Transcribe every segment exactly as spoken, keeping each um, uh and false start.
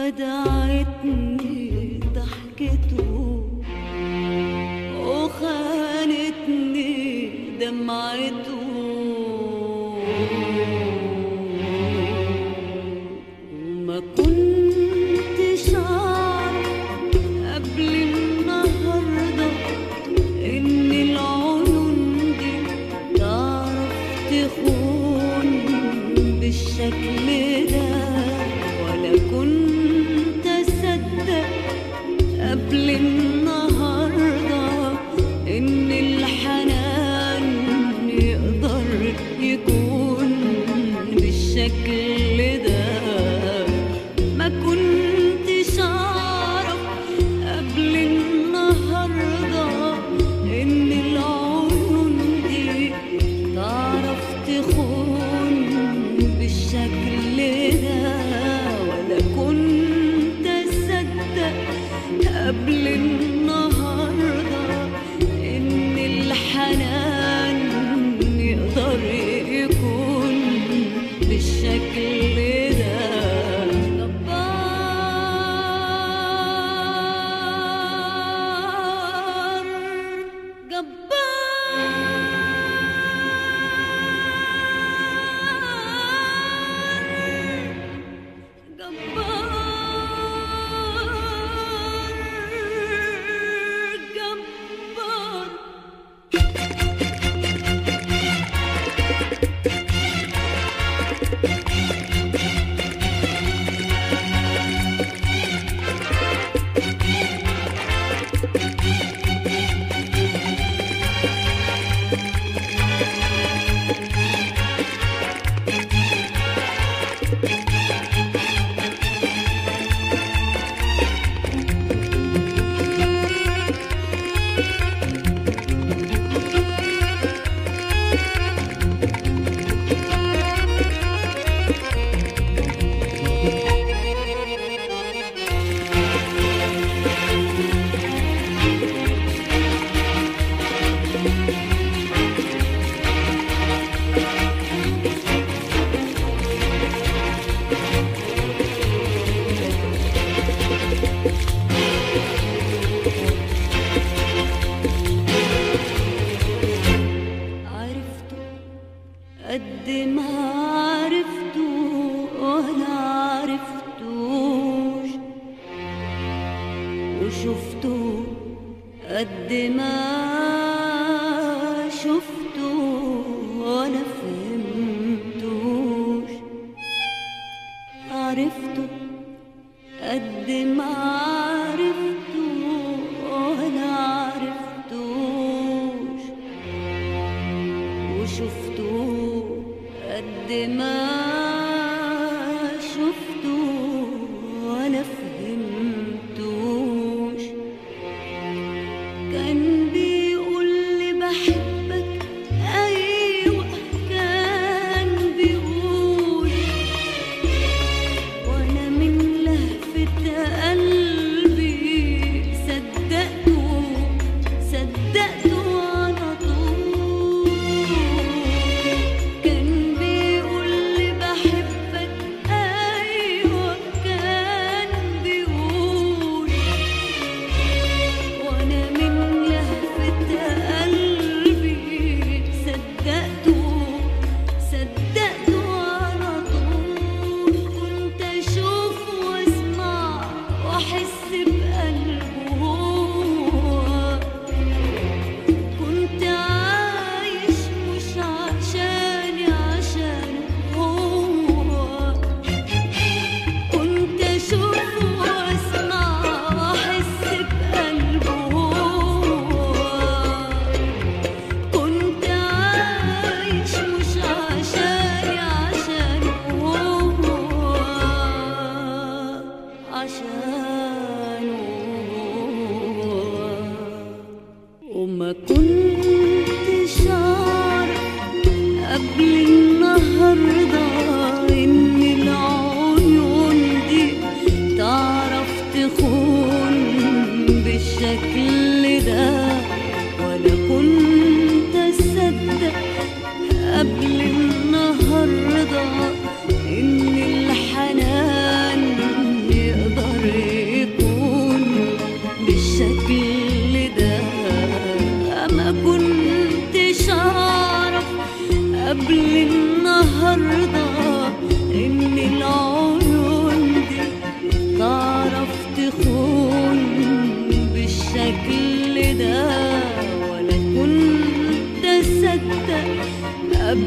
خدعتني ضحكته وخانتني دمعته وما كنتش أعرف قبل النهاردة إن العيون دي تعرف تخون بالشكل ده، ولا كنت أصدق قبل النهاردة إن الحنان يقدر يكون بالشكل ده. ما كنتش أعرف قبل النهاردة إن العيون دي تعرف تخون بالشكل ده، ولا كنت أصدق قبل النهاردة إن الحنان يقدر يكون بالشكل ده. جبار جبار جبار جبار. قد ما عرفته ولا عرفتوش وشفته، قد ما شفته ولا فهمتوش. عرفته قد ما عرفته ولا عرفتوش وشفته، قد ما شفته ولا فهمتوش. كان بيقول لي بحبك، أيوة كان بيقول، وأنا من لهفة قلبي صدقته صدقته على طول. كان بيقول لي بحبك، أيوة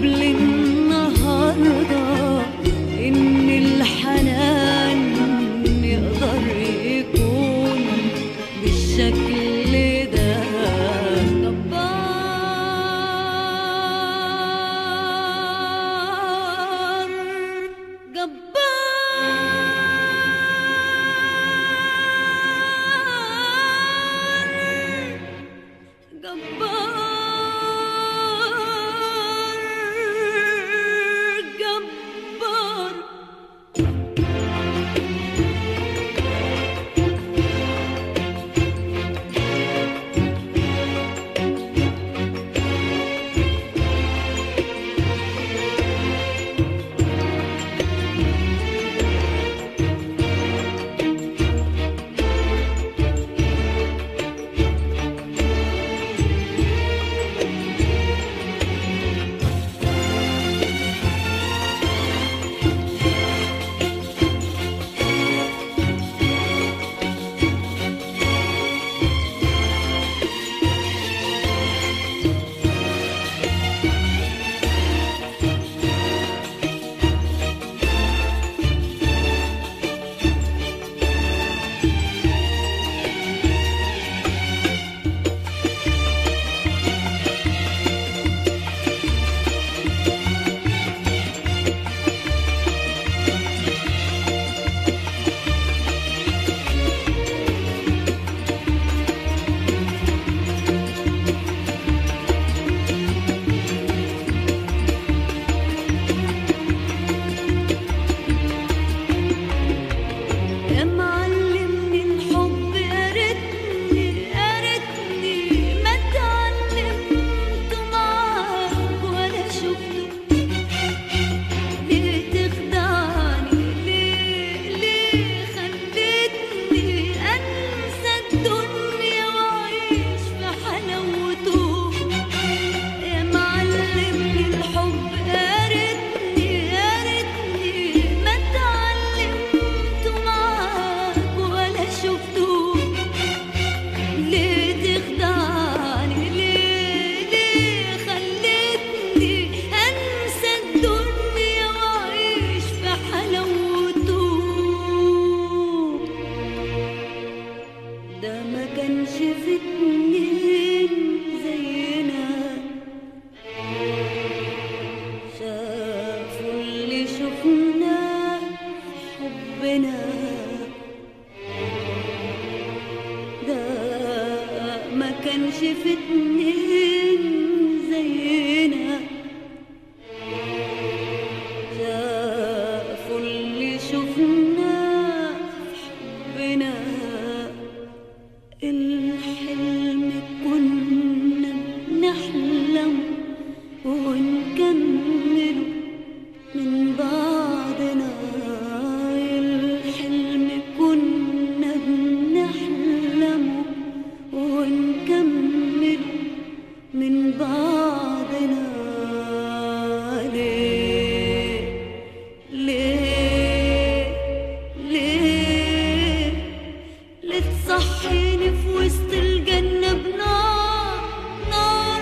قبل النهارده إن الحنان يقدر يكون بالشكل ده. جبار جبار جبار كانش في اتنين زينا، شافوا اللي شفناه في حبنا. الحلم كنا بنحلم ونكمله من بعدنا، الحلم كنا بنحلمه ونكمل من بعدنا. ليه ليه ليه ليه تصحيني في وسط الجنة بنار نار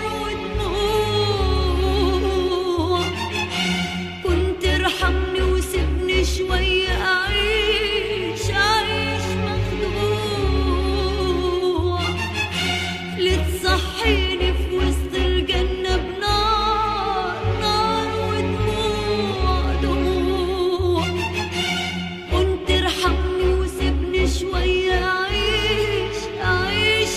ودموع؟ كنت ارحمني وسيبني شوية أعيش أعيش مخدوع. لتصحيني في وسط الجنة بنار نار ودموع دموع. كنت ارحمني وسيبني شوية أعيش أعيش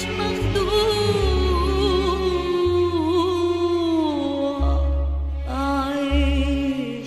مخدوع أعيش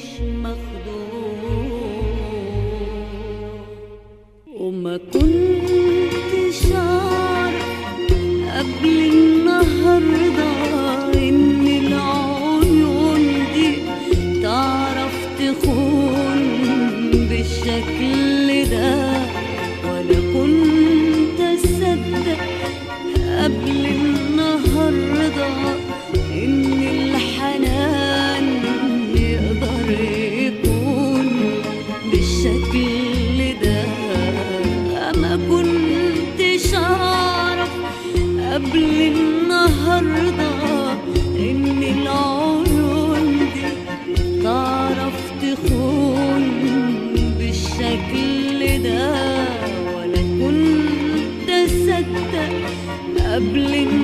مخدوع. وما كنتش أعرف قبل النهاردة إن العيون دي تعرف تخون بالشكل ده، ولا كنت أصدق قبل النهاردة إن الحنان يقدر يكون بالشكل ده. ما كنتش أعرف قبل النهاردة إن العيون دي قبل